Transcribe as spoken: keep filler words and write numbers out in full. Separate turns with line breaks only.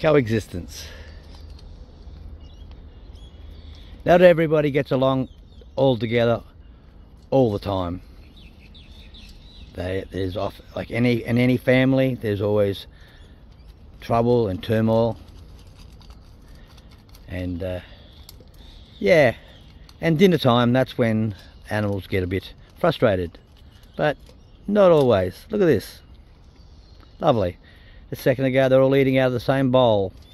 coexistence. Not everybody gets along all together all the time. They, there's off, like any in any family, there's always trouble and turmoil, and uh, yeah, and dinner time, that's when animals get a bit frustrated, but not always. Look at this, lovely. A second ago they're all eating out of the same bowl.